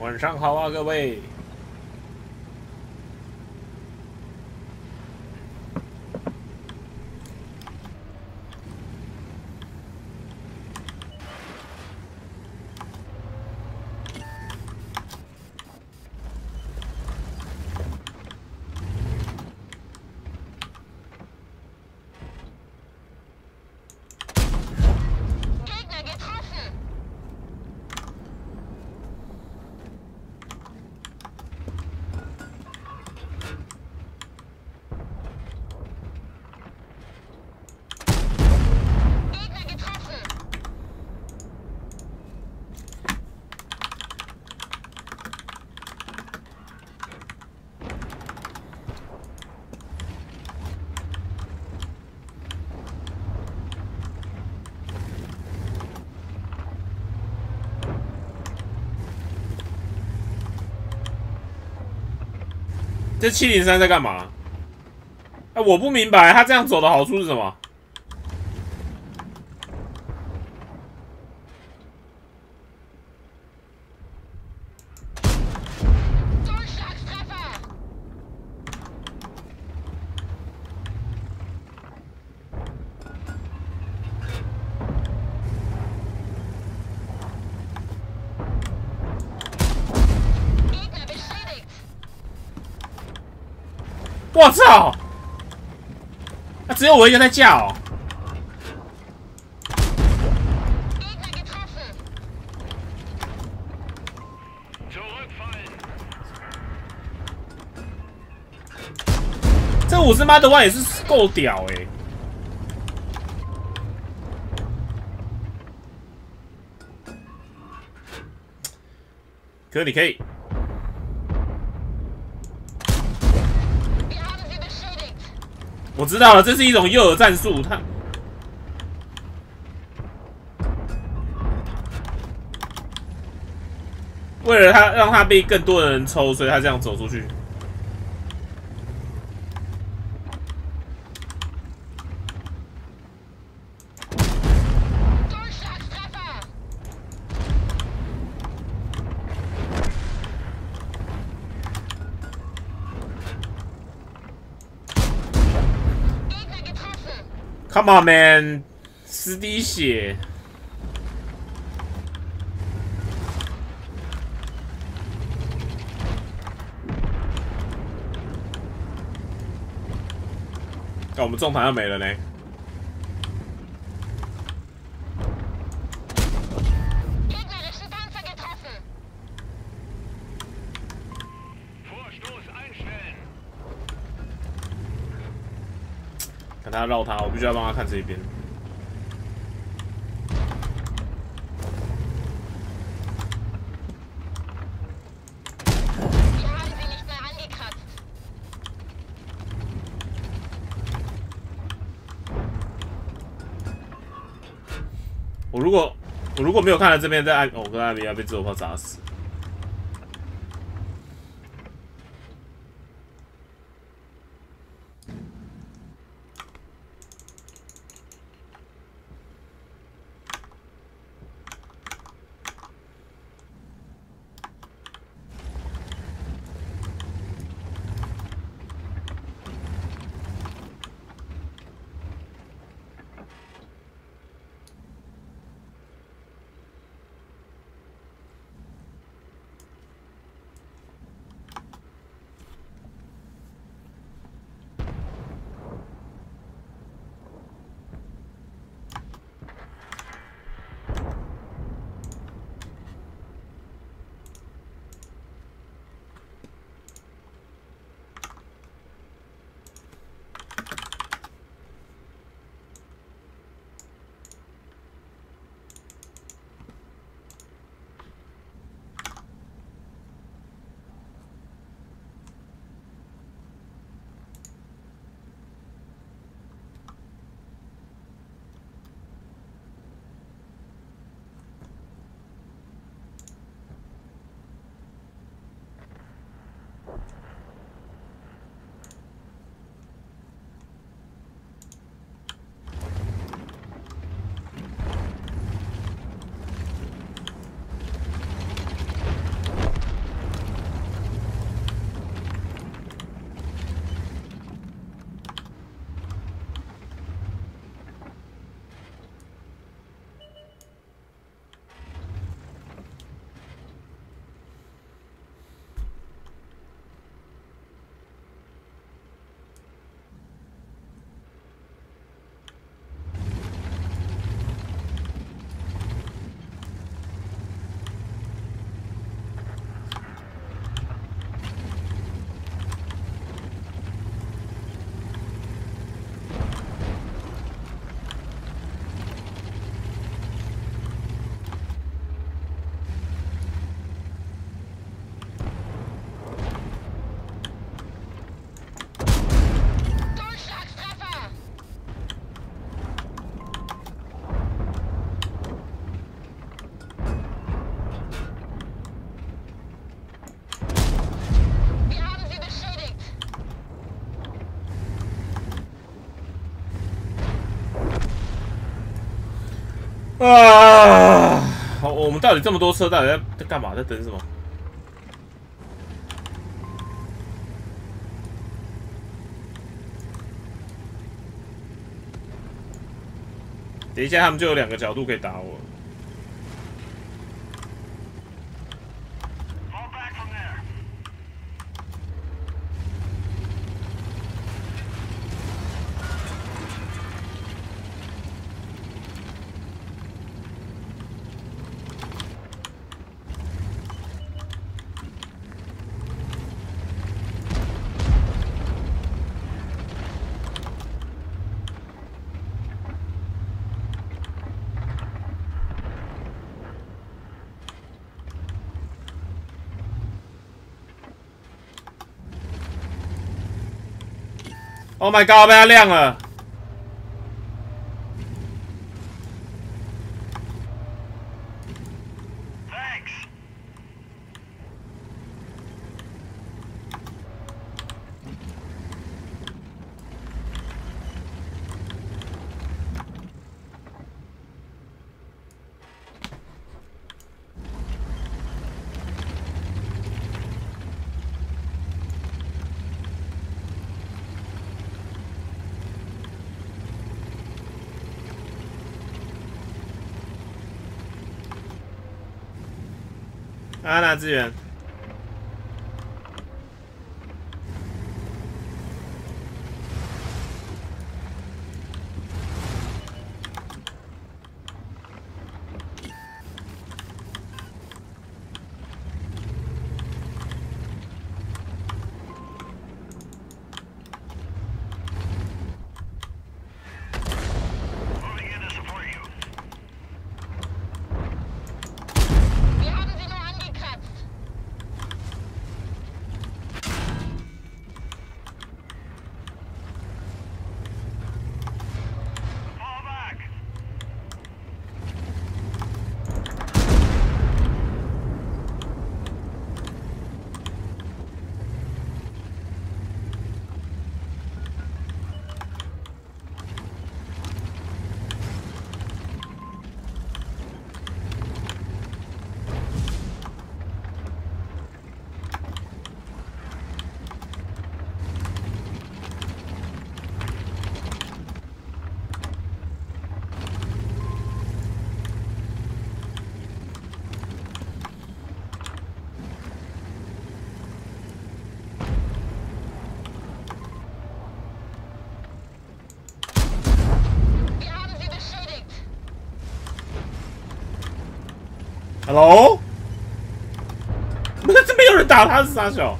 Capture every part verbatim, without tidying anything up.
晚上好啊，各位。这七零三在干嘛？哎、欸，我不明白，他这样走的好处是什么？我操！啊，只有我一个在叫、哦。这五十妈的话也是够屌哎、欸！可以可以。我知道了，这是一种诱饵战术。他为了他让他被更多的人抽，所以他这样走出去。Come on, man！ 十滴血。哦，我们重弹要没了呢。看他绕他，我必须要帮他看这一边。我如果我如果没有看到这边在按，哦，我跟艾米亚被自由炮砸死。 啊！好，我们到底这么多车，到底在在干嘛？在等什么？等一下，他们就有两个角度可以打我。Oh my god！ 被他亮了。啊，拿资源。Hello？ 不是这边有人打他是傻小。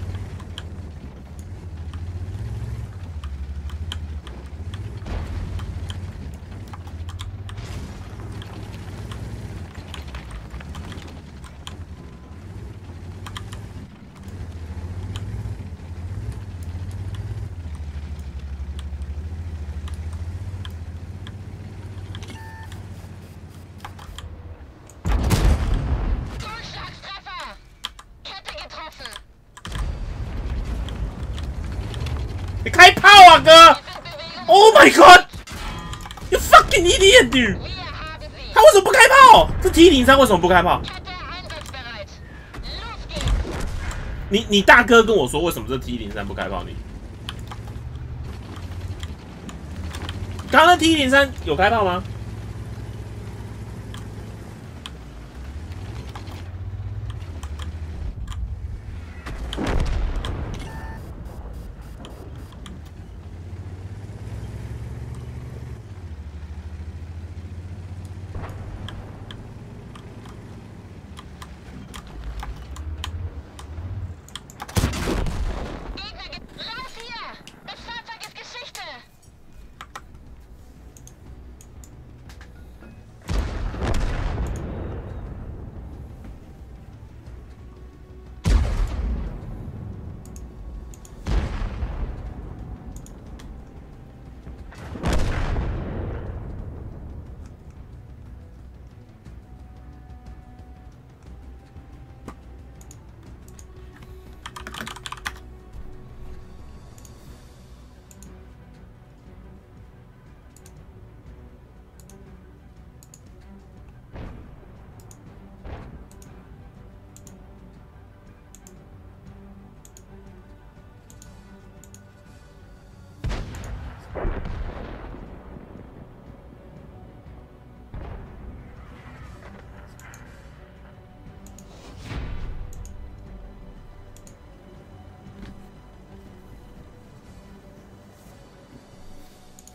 你开炮啊，哥 ！Oh my god! You fucking idiot, dude! 他为什么不开炮？这 T 零三为什么不开炮？你你大哥跟我说，为什么这 T 零三不开炮？你刚刚那 T 零三有开炮吗？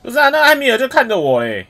不是啊，那艾米尔就看着我哎。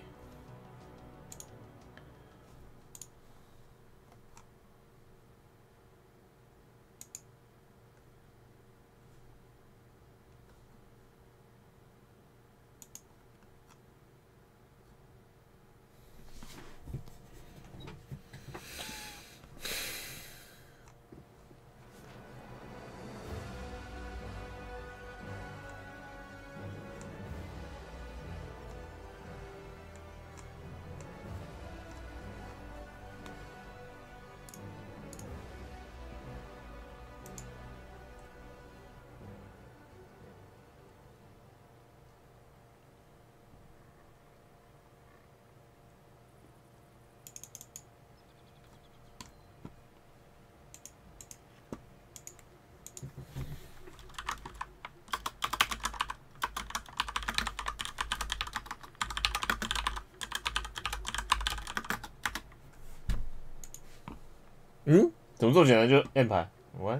嗯，怎么这么简单就按牌？我，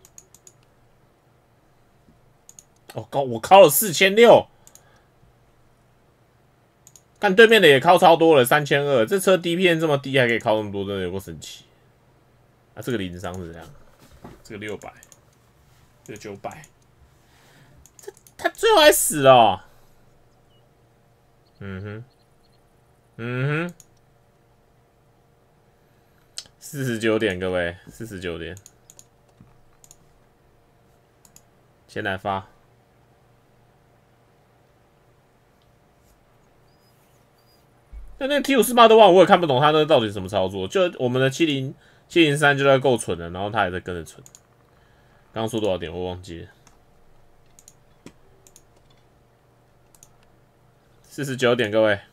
哦，高我敲了四千六，看对面的也敲超多了，三千二。这车 D P M 这么低，还可以敲那么多，真的有够神奇。啊，这个零伤是这样，这个六百，这个九百，这他最后还死了、哦。嗯哼，嗯哼。四十九点，各位，四十九点，先来发。但那个 T 五四八的话，我也看不懂他那到底什么操作。就我们的七零七零三就在够蠢了，然后他也在跟着蠢。刚刚说多少点我忘记了。四十九点，各位。